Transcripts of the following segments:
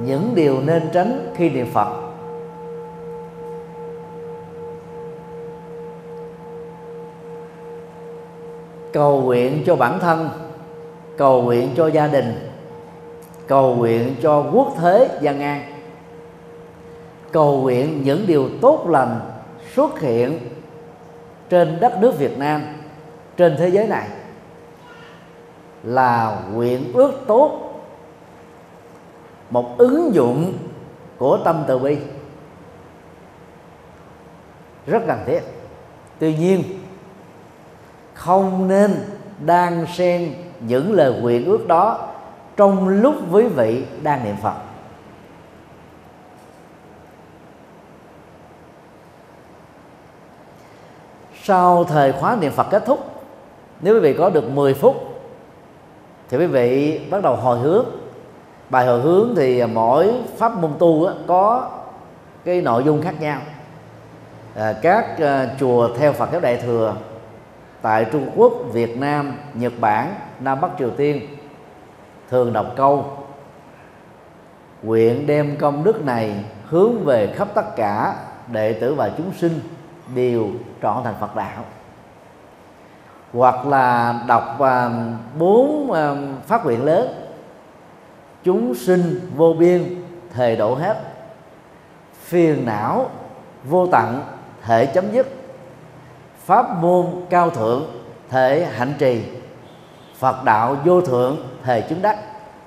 những điều nên tránh khi niệm Phật. Cầu nguyện cho bản thân, cầu nguyện cho gia đình, cầu nguyện cho quốc thế gian an, cầu nguyện những điều tốt lành xuất hiện trên đất nước Việt Nam, trên thế giới này, là nguyện ước tốt, một ứng dụng của tâm từ bi rất cần thiết. Tuy nhiên không nên đan xen những lời nguyện ước đó trong lúc quý vị đang niệm Phật. Sau thời khóa niệm Phật kết thúc, nếu quý vị có được 10 phút thì quý vị bắt đầu hồi hướng. Bài hồi hướng thì mỗi pháp môn tu có cái nội dung khác nhau. Các chùa theo Phật giáo Đại thừa tại Trung Quốc, Việt Nam, Nhật Bản, Nam Bắc Triều Tiên thường đọc câu: nguyện đem công đức này hướng về khắp tất cả đệ tử và chúng sinh đều trọn thành Phật đạo. Hoặc là đọc 4 phát nguyện lớn: chúng sinh vô biên thề độ hết, phiền não vô tận thể chấm dứt, pháp môn cao thượng thể hạnh trì, Phật đạo vô thượng thề chứng đắc.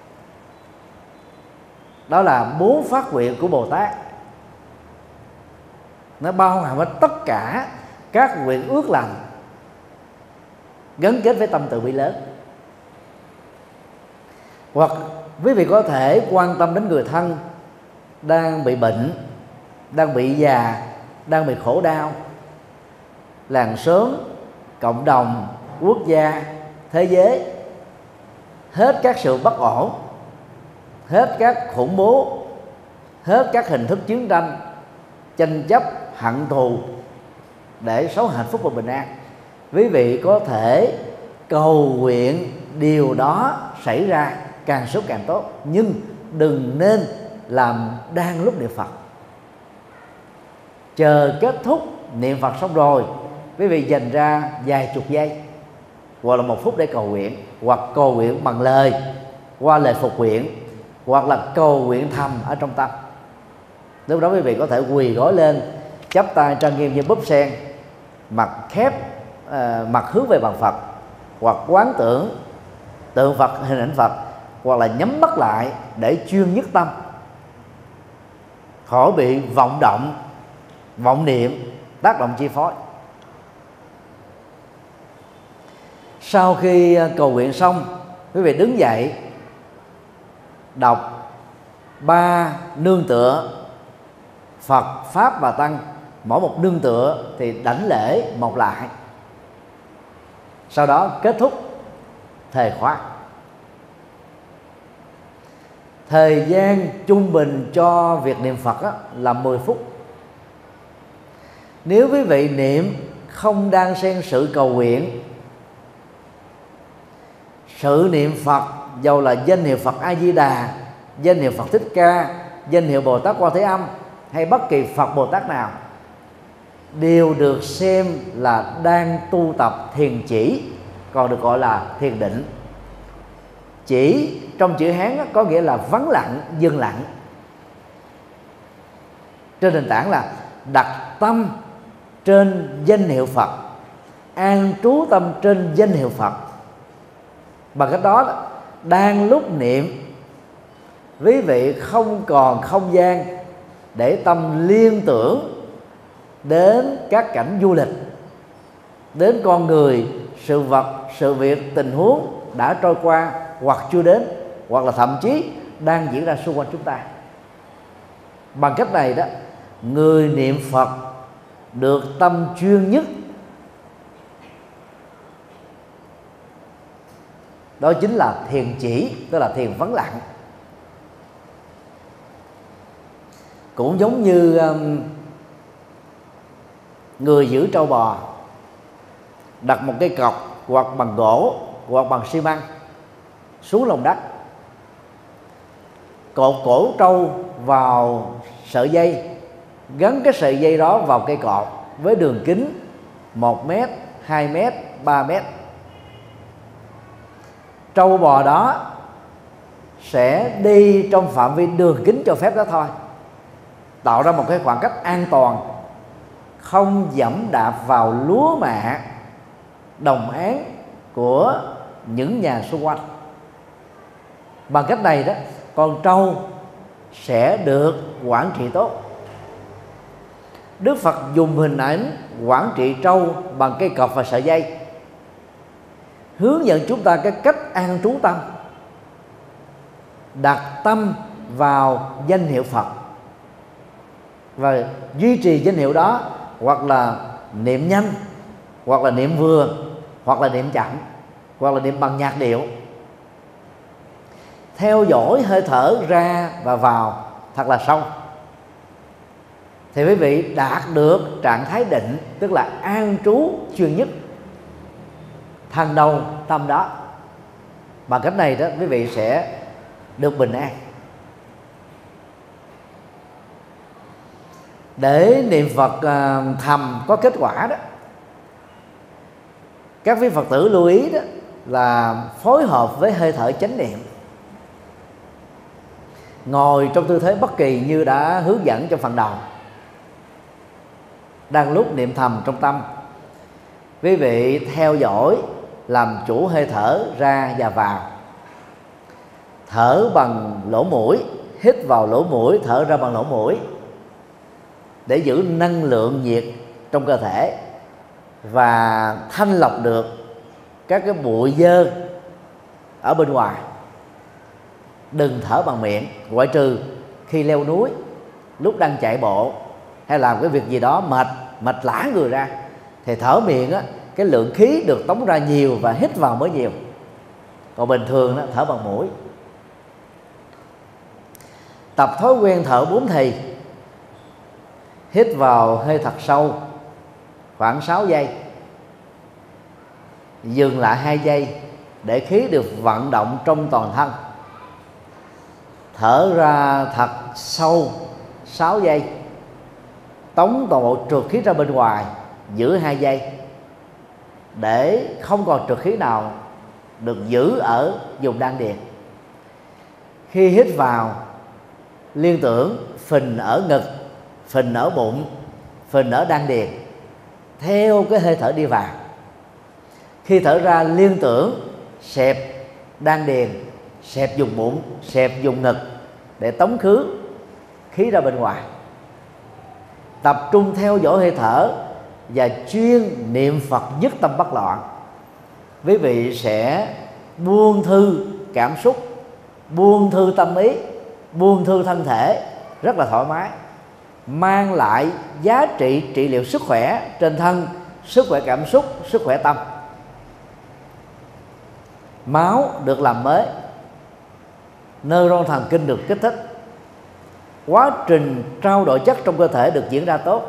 Đó là 4 phát nguyện của Bồ Tát. Nó bao hàm hết tất cả các nguyện ước lành gắn kết với tâm từ bi lớn. Hoặc quý vị có thể quan tâm đến người thân đang bị bệnh, đang bị già, đang bị khổ đau. Làng xóm, cộng đồng, quốc gia, thế giới, hết các sự bất ổn, hết các khủng bố, hết các hình thức chiến tranh, tranh chấp, hận thù, để sống hạnh phúc và bình an. Quý vị có thể cầu nguyện điều đó xảy ra càng sớm càng tốt, nhưng đừng nên làm đang lúc niệm Phật. Chờ kết thúc niệm Phật xong rồi, quý vị dành ra vài chục giây hoặc là 1 phút để cầu nguyện, hoặc cầu nguyện bằng lời qua lời phục nguyện, hoặc là cầu nguyện thầm ở trong tâm. Lúc đó quý vị có thể quỳ gối lên, chắp tay trang nghiêm như búp sen, mặt khép, mặt hướng về bàn Phật, hoặc quán tưởng tượng Phật, hình ảnh Phật, hoặc là nhắm mắt lại để chuyên nhất tâm, khỏi bị vọng động, vọng niệm tác động chi phối. Sau khi cầu nguyện xong, quý vị đứng dậy đọc 3 nương tựa Phật, Pháp và Tăng. Mỗi một nương tựa thì đảnh lễ một lại. Sau đó kết thúc thề khóa. Thời gian trung bình cho việc niệm Phật là 10 phút. Nếu quý vị niệm không đan xen sự cầu nguyện, sự niệm Phật dầu là danh hiệu Phật A Di Đà, danh hiệu Phật Thích Ca, danh hiệu Bồ Tát Quan Thế Âm hay bất kỳ Phật Bồ Tát nào, đều được xem là đang tu tập thiền chỉ, còn được gọi là thiền định. Chỉ trong chữ Hán có nghĩa là vắng lặng, dừng lặng, trên nền tảng là đặt tâm trên danh hiệu Phật, an trú tâm trên danh hiệu Phật. Bằng cách đó, đang lúc niệm, quý vị không còn không gian để tâm liên tưởng đến các cảnh du lịch, đến con người, sự vật, sự việc, tình huống đã trôi qua hoặc chưa đến, hoặc là thậm chí đang diễn ra xung quanh chúng ta. Bằng cách này đó, người niệm Phật được tâm chuyên nhất. Đó chính là thiền chỉ, tức là thiền vắng lặng. Cũng giống như người giữ trâu bò, đặt một cây cọc hoặc bằng gỗ hoặc bằng xi măng xuống lòng đất, cột cổ trâu vào sợi dây, gắn cái sợi dây đó vào cây cột với đường kính 1 mét, 2 mét, 3 mét. Trâu bò đó sẽ đi trong phạm vi đường kính cho phép đó thôi, tạo ra một cái khoảng cách an toàn, không dẫm đạp vào lúa mạ đồng áng của những nhà xung quanh. Bằng cách này đó, con trâu sẽ được quản trị tốt. Đức Phật dùng hình ảnh quản trị trâu bằng cây cột và sợi dây, hướng dẫn chúng ta cái cách an trú tâm, đặt tâm vào danh hiệu Phật và duy trì danh hiệu đó, hoặc là niệm nhanh, hoặc là niệm vừa, hoặc là niệm chậm, hoặc là niệm bằng nhạc điệu. Theo dõi hơi thở ra và vào thật là sâu, thì quý vị đạt được trạng thái định, tức là an trú chuyên nhất, thần đầu tâm đó. Bằng cách này đó, quý vị sẽ được bình an. Để niệm Phật thầm có kết quả đó, các vị Phật tử lưu ý đó là phối hợp với hơi thở chánh niệm, ngồi trong tư thế bất kỳ như đã hướng dẫn trong phần đầu. Đang lúc niệm thầm trong tâm, quý vị theo dõi làm chủ hơi thở ra và vào, thở bằng lỗ mũi, hít vào lỗ mũi, thở ra bằng lỗ mũi, để giữ năng lượng nhiệt trong cơ thể và thanh lọc được các cái bụi dơ ở bên ngoài. Đừng thở bằng miệng, ngoại trừ khi leo núi, lúc đang chạy bộ hay làm cái việc gì đó mệt lả người ra, thì thở miệng á, cái lượng khí được tống ra nhiều và hít vào mới nhiều. Còn bình thường đó, thở bằng mũi. Tập thói quen thở 4 thì. Hít vào hơi thật sâu khoảng 6 giây, dừng lại 2 giây để khí được vận động trong toàn thân. Thở ra thật sâu 6 giây, tống toàn bộ trượt khí ra bên ngoài, giữ 2 giây để không còn trượt khí nào được giữ ở vùng đan điền. Khi hít vào, liên tưởng phình ở ngực, phình ở bụng, phình ở đan điền theo cái hơi thở đi vào. Khi thở ra, liên tưởng xẹp đan điền, xẹp vùng bụng, xẹp vùng ngực để tống khứ khí ra bên ngoài. Tập trung theo dõi hơi thở và chuyên niệm Phật nhất tâm bất loạn, quý vị sẽ buông thư cảm xúc, buông thư tâm ý, buông thư thân thể rất là thoải mái, mang lại giá trị trị liệu sức khỏe trên thân, sức khỏe cảm xúc, sức khỏe tâm. Máu được làm mới, neuron thần kinh được kích thích, quá trình trao đổi chất trong cơ thể được diễn ra tốt,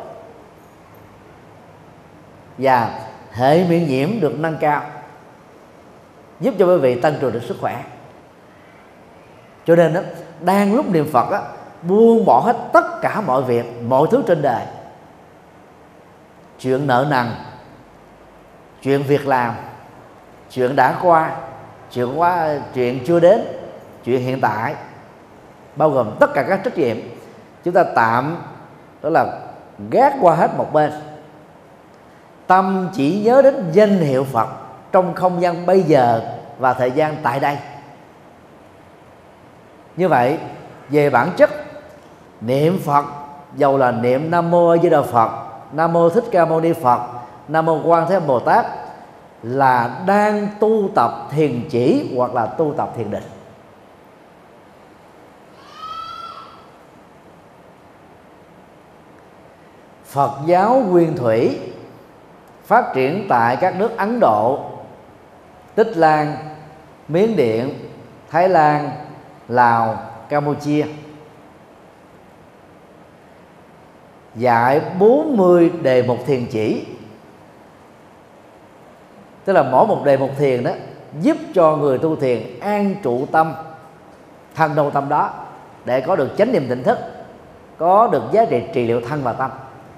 và hệ miễn nhiễm được nâng cao, giúp cho quý vị tăng trưởng được sức khỏe. Cho nên đó, đang lúc niệm Phật đó, buông bỏ hết tất cả mọi việc, mọi thứ trên đời, chuyện nợ nần, chuyện việc làm, chuyện đã qua, chuyện chưa đến, chuyện hiện tại, bao gồm tất cả các trách nhiệm, chúng ta tạm đó là gác qua hết một bên. Tâm chỉ nhớ đến danh hiệu Phật trong không gian bây giờ và thời gian tại đây. Như vậy, về bản chất, niệm Phật dầu là niệm Nam Mô A Di Đà Phật, Nam Mô Thích Ca Mâu Ni Phật, Nam Mô Quan Thế Âm Bồ Tát, là đang tu tập thiền chỉ hoặc là tu tập thiền định. Phật giáo Nguyên Thủy phát triển tại các nước Ấn Độ, Tích Lan, Miến Điện, Thái Lan, Lào, Campuchia, dạy 40 đề mục thiền chỉ. Tức là mỗi một đề mục thiền đó giúp cho người tu thiền an trụ tâm, thân đầu tâm đó, để có được chánh niệm tỉnh thức, có được giá trị trị liệu thân và tâm.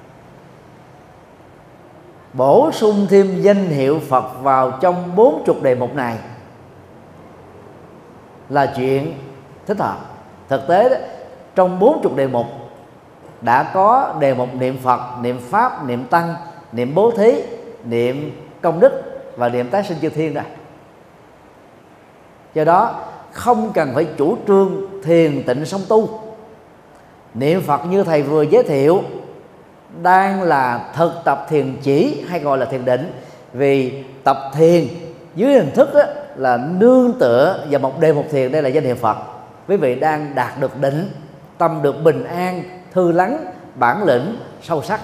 Bổ sung thêm danh hiệu Phật vào trong 40 đề mục này là chuyện thích hợp. Thực tế đó, trong 40 đề mục đã có đề mục niệm Phật, niệm Pháp, niệm Tăng, niệm bố thí, niệm công đức và niệm tái sinh chư thiên rồi. Do đó không cần phải chủ trương thiền tịnh song tu. Niệm Phật như thầy vừa giới thiệu đang là thực tập thiền chỉ, hay gọi là thiền định, vì tập thiền dưới hình thức là nương tựa vào một đề mục thiền, đây là danh hiệu Phật. Quý vị đang đạt được định, tâm được bình an, thư lắng, bản lĩnh sâu sắc.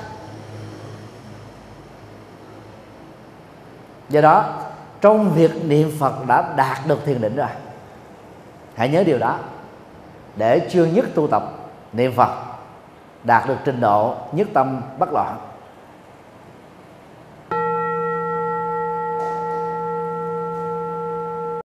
Do đó trong việc niệm Phật đã đạt được thiền định rồi. Hãy nhớ điều đó để chuyên nhất tu tập niệm Phật, đạt được trình độ nhất tâm bất loạn.